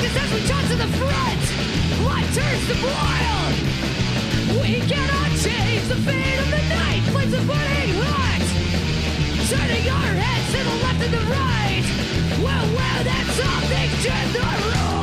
Cause as we toss to the front, blood turns to boil. We cannot change the fate of the night. Flames are burning hot, turning our heads to the left and the right. Well, that's all things to the right.